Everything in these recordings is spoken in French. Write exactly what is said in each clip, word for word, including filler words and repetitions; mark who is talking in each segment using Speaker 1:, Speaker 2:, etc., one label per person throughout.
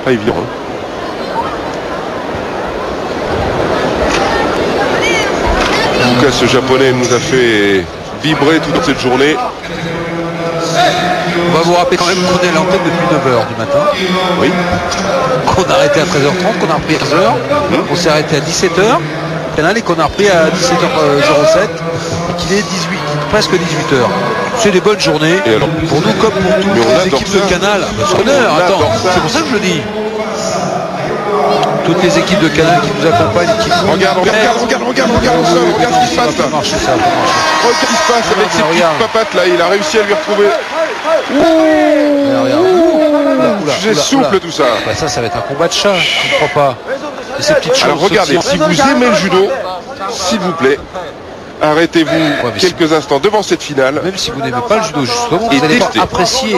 Speaker 1: pas évident. Hein. En tout cas, ce japonais nous a fait vibrer toute cette journée.
Speaker 2: On va vous rappeler quand même qu'on est à l'antenne depuis neuf heures du matin.
Speaker 1: Oui.
Speaker 2: Qu'on a arrêté à treize heures trente, qu'on a repris à quinze heures. Mmh. On s'est arrêté à dix-sept heures. Et qu'on a repris à dix-sept heures zéro sept. Et qu'il est dix-huit, presque dix-huit heures. C'est des bonnes journées. Et alors, pour nous comme pour toutes les équipes de Canal. Honneur, attends, c'est pour ça que je le dis. Toutes les équipes de Canal qui nous accompagnent, qui nous
Speaker 1: regarde, regarde, regarde, regarde, regarde, regarde, regarde ce qui se passe là.
Speaker 2: Marcher, ça, marcher.
Speaker 1: Regarde ce qui se passe avec ses petites papates là, il a réussi à lui retrouver. C'est souple tout ça.
Speaker 2: Bah ça, ça va être un combat de chat, je ne crois pas. Et ces petites choses.
Speaker 1: Alors regardez, si vous aimez le judo, s'il vous plaît, arrêtez-vous ouais, quelques si... instants devant cette finale.
Speaker 2: Même si vous n'aimez pas le judo, justement, vous allez pas apprécier.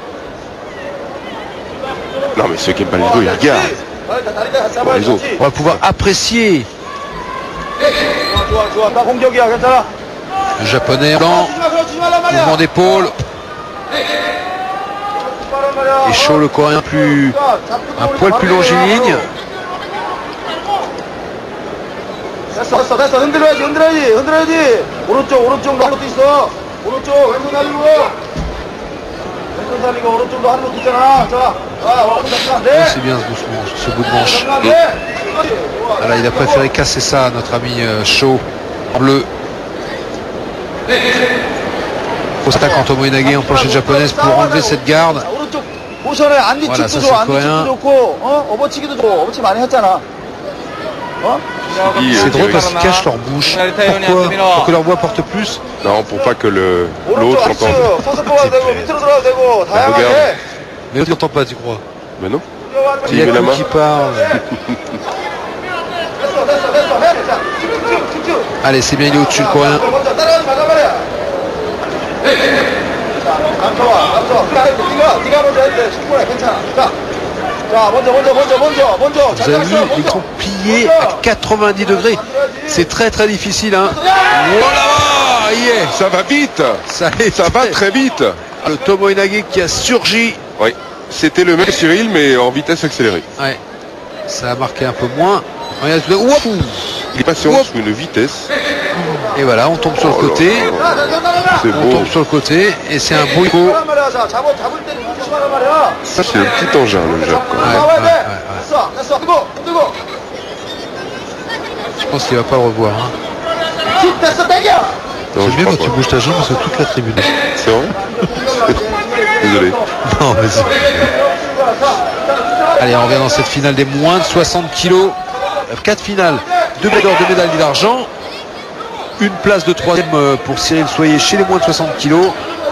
Speaker 1: Non mais ceux qui n'aiment pas le judo, ils regardent. Pour les autres.
Speaker 2: On va pouvoir apprécier. Le japonais blanc, mouvement d'épaule. Et chaud le coréen plus un poil plus longiligne. C'est bien ce, ce bout de manche. Voilà, il a préféré casser ça, notre ami Shaw en bleu. Au attaque en Tomo Inage en planchette japonaise pour enlever cette garde. Voilà, ça c'est le coréen. C'est drôle parce qu'ils cachent leur bouche. Pourquoi? Pour que leur voix porte plus?
Speaker 1: Non, pour pas que l'autre entende.
Speaker 2: Regarde. Mais l'autre n'entend pas, tu crois?
Speaker 1: Mais non.
Speaker 2: Il y a tout qui parle. Allez, c'est bien, il est au-dessus le coréen. Vous avez vu, ils sont pliés à quatre-vingt-dix degrés. C'est très très difficile. Hein. Voilà, yeah.
Speaker 1: Ça va vite.
Speaker 2: Ça,
Speaker 1: ça va très vite.
Speaker 2: Le Tomo Inage qui a surgi.
Speaker 1: Oui, c'était le même Cyril, mais en vitesse accélérée.
Speaker 2: Ouais. Ça a marqué un peu moins. Il
Speaker 1: est passé en dessous une vitesse.
Speaker 2: Et voilà, on tombe sur le côté.
Speaker 1: C'est
Speaker 2: on
Speaker 1: beau.
Speaker 2: tombe sur le côté et c'est un beau coup.
Speaker 1: Ça c'est un petit engin le Japon.
Speaker 2: Ouais, ouais, ouais, ouais. Je pense qu'il va pas le revoir. Hein. C'est bien quand pas. Tu bouges ta jambe parce que toute la tribune.
Speaker 1: C'est vrai. Désolé.
Speaker 2: Non, vas-y. Allez, on revient dans cette finale des moins de soixante kilos. Quatre finales, deux médailles d'or, deux médailles d'argent. Une place de troisième pour Cyril Soyer chez les moins de soixante kilos.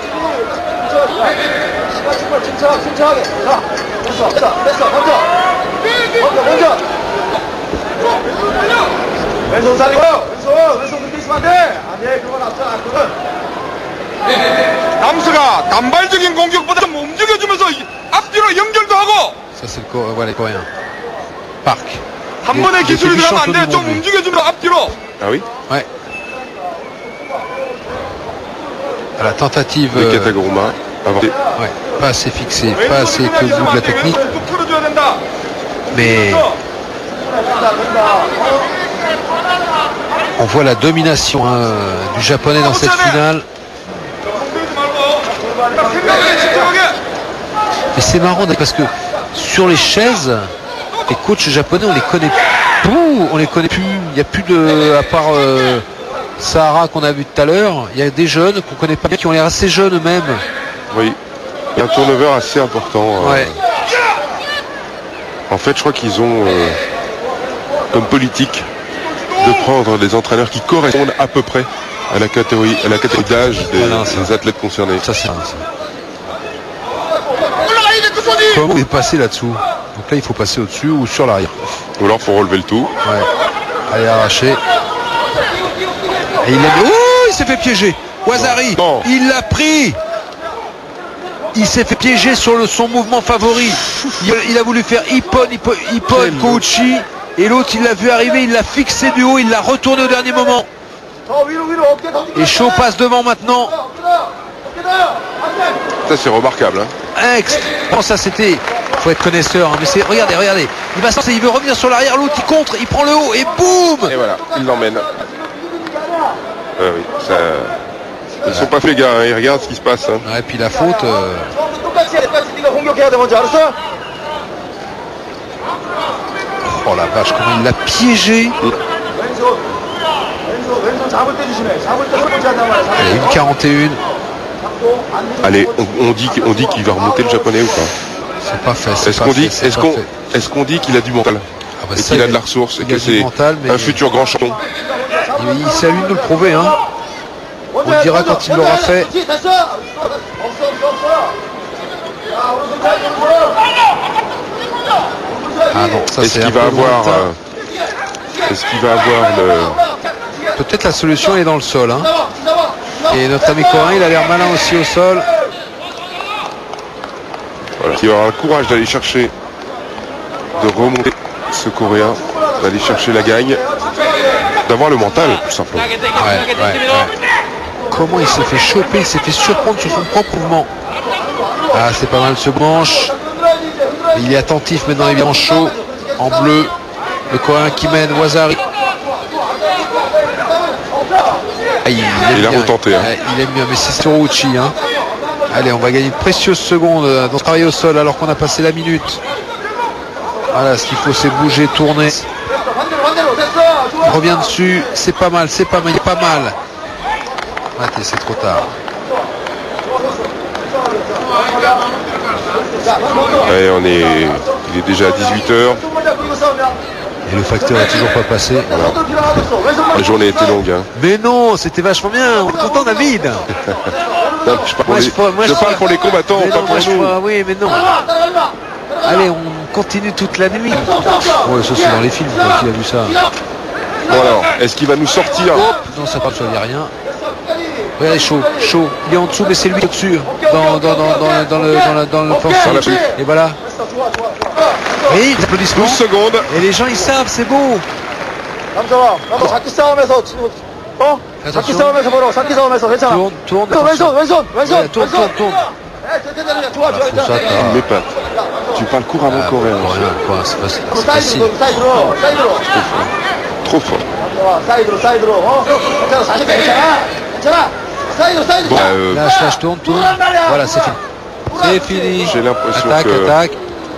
Speaker 3: 남수가 단발적인 공격보다 좀 움직여주면서 앞뒤로 연결도 하고.
Speaker 2: Ça c'est le voilà, les Coréens. Park.
Speaker 3: 한 번에 기술이 들어가면 안 돼. 좀 움직여주면 앞뒤로.
Speaker 1: Ah oui.
Speaker 2: Ouais. À la tentative.
Speaker 1: De Kataguruma.
Speaker 2: Euh, ouais. Pas assez fixé, pas assez que le bout de la technique. Mais on voit la domination hein, du japonais dans cette finale. Mais c'est marrant parce que sur les chaises, les coachs japonais, on les connaît plus. On les connaît plus. Il n'y a plus de, à part euh, Sahara qu'on a vu tout à l'heure, il y a des jeunes qu'on connaît pas bien, qui ont l'air assez jeunes eux-mêmes.
Speaker 1: Oui. Il y a un turnover assez important.
Speaker 2: Ouais.
Speaker 1: Euh, en fait, je crois qu'ils ont euh, comme politique de prendre des entraîneurs qui correspondent à peu près à la catégorie, à la catégorie d'âge des, voilà, des athlètes concernés.
Speaker 2: Ça, c'est ça. Comment est passé là-dessous? Donc là, il faut passer au-dessus ou sur l'arrière.
Speaker 1: Ou alors, faut relever le tout.
Speaker 2: Ouais. Allez, arracher. Et il a... Oh, il s'est fait piéger. Wazari, non. Il l'a pris. Il s'est fait piéger sur le, son mouvement favori. Il, il a voulu faire Ippon, Ippon, Ippon Kouchi. Et l'autre, il l'a vu arriver, il l'a fixé du haut, il l'a retourné au dernier moment. Et Shaw passe devant maintenant.
Speaker 1: Ça, c'est remarquable. Hein.
Speaker 2: Ex. Bon, ça, c'était faut être connaisseur, hein, mais c'est, regardez, regardez, il va sortir, il veut revenir sur l'arrière, l'autre il contre, il prend le haut et boum.
Speaker 1: Et voilà, il l'emmène. Ah oui, ça... Ils sont pas fait gars, hein, ils regardent ce qui se passe. Hein.
Speaker 2: Ouais, et puis la faute. Euh... Oh la vache, comment il l'a piégé.
Speaker 1: Mm.
Speaker 2: Allez, une quarante et un.
Speaker 1: Allez, on, on dit, on dit qu'il va remonter le japonais ou pas?
Speaker 2: C'est pas fait.
Speaker 1: Est-ce qu'on dit, est-ce qu'on, est-ce qu'on dit qu'il a du mental,
Speaker 2: ah bah
Speaker 1: et qu'il a de la ressource et que c'est un futur grand champion?
Speaker 2: Il, il c'est à lui de nous le prouver, hein. On le dira quand il l'aura fait. Ah non, ça
Speaker 1: est-ce
Speaker 2: c'est
Speaker 1: qu'il va avoir, euh, est-ce qu'il va avoir le...
Speaker 2: Peut-être la solution est dans le sol, hein. Et notre ami coréen, il a l'air malin aussi au sol.
Speaker 1: Voilà. Il va avoir le courage d'aller chercher, de remonter ce coréen, d'aller chercher la gagne, d'avoir le mental, tout simplement.
Speaker 2: Ouais, ouais, ouais. Comment il s'est fait choper, il s'est fait surprendre sur son propre mouvement. Ah, c'est pas mal ce manche. Il est attentif maintenant, il est en chaud, en bleu. Le coréen qui mène, Wazari. Ah, il, il,
Speaker 1: il a
Speaker 2: bien.
Speaker 1: retenté. Hein.
Speaker 2: Il aime bien, mais c'est sur Uchi. Hein. Allez, on va gagner de précieuses secondes dans ce travail au sol alors qu'on a passé la minute. Voilà, ce qu'il faut, c'est bouger, tourner. Il revient dessus, c'est pas mal, c'est pas mal, il est pas mal. Attends, c'est trop tard.
Speaker 1: Allez, on est, il est déjà à dix-huit heures.
Speaker 2: Et le facteur n'a toujours pas passé.
Speaker 1: Voilà. La journée était longue. Hein.
Speaker 2: Mais non, c'était vachement bien. On est content, David.
Speaker 1: Non, je parle,
Speaker 2: moi,
Speaker 1: les,
Speaker 2: je, moi,
Speaker 1: je
Speaker 2: je
Speaker 1: parle pour les combattants,
Speaker 2: mais
Speaker 1: pas
Speaker 2: non,
Speaker 1: pour
Speaker 2: moi,
Speaker 1: nous.
Speaker 2: Je, oui, mais non. Allez, on continue toute la nuit. Ouais, ça c'est dans les films qu'il a vu ça.
Speaker 1: Bon alors, est-ce qu'il va nous sortir?
Speaker 2: Hop, non, ça part, il n'y a rien. Regardez, chaud, chaud. Il est en dessous, mais c'est lui au-dessus. Dans, dans, dans, dans, dans le dans, la, dans le force. Et voilà. Oui, les applaudissements.
Speaker 1: douze secondes.
Speaker 2: Et les gens, ils savent, c'est beau. Attention. Tourne, tourne, attention. Ouais, tourne, tourne, tourne.
Speaker 1: Ah, ça, mais pas. Tu parles couramment
Speaker 2: ah,
Speaker 1: coréen.
Speaker 2: Coréen, quoi, c'est facile. C'est facile.
Speaker 1: Trop fort.
Speaker 2: Bon, euh... Lâche, lâche, tourne, tourne. Voilà, c'est fini. C'est fini.
Speaker 1: J'ai l'impression
Speaker 2: attaque,
Speaker 1: que...
Speaker 2: attaque.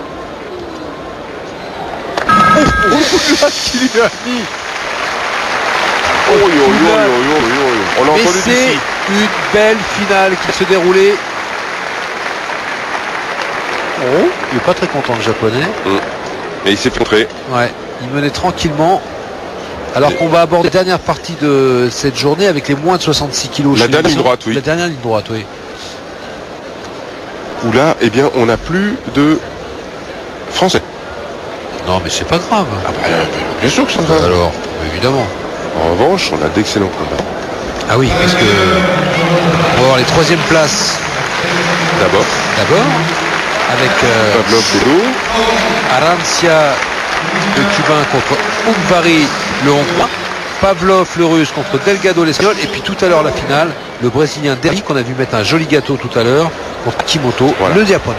Speaker 2: Oh, oh, là, qu'il lui a mis.
Speaker 1: Oh, yo, yo, yo, yo, yo. On l'a entendu
Speaker 2: c'est
Speaker 1: d'ici.
Speaker 2: Une belle finale qui se déroulait. Oh, il est pas très content le japonais.
Speaker 1: Mmh. Et il s'est fait montrer.
Speaker 2: Ouais, il menait tranquillement. Alors qu'on va aborder la dernière partie de cette journée avec les moins de soixante-six kilos.
Speaker 1: La dernière ligne droite, oui.
Speaker 2: La dernière ligne droite, oui.
Speaker 1: Où là, eh bien, on n'a plus de français.
Speaker 2: Non, mais c'est pas grave.
Speaker 1: Ah bah, bien sûr que c'est grave.
Speaker 2: Alors, évidemment.
Speaker 1: En revanche, on a d'excellents combats.
Speaker 2: Ah oui, parce que on va voir les troisièmes places.
Speaker 1: D'abord.
Speaker 2: D'abord, avec euh,
Speaker 1: Pavlov Judo.
Speaker 2: Arancia, le cubain contre Umvari, le hongrois. Pavlov, le russe, contre Delgado, l'espagnol. Et puis tout à l'heure, la finale, le brésilien Derry, qu'on a vu mettre un joli gâteau tout à l'heure, contre Kimoto, voilà. Le japonais.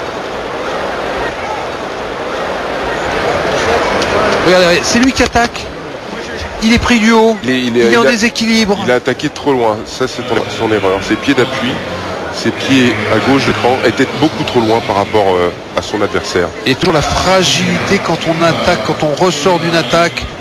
Speaker 2: Regardez, c'est lui qui attaque. Il est pris du haut. Il est, il est, il est en il a, déséquilibre.
Speaker 1: Il a attaqué trop loin. Ça, c'est son erreur. Ses pieds d'appui, ses pieds à gauche de l'écran étaient beaucoup trop loin par rapport euh, à son adversaire.
Speaker 2: Et toujours la fragilité quand on attaque, quand on ressort d'une attaque.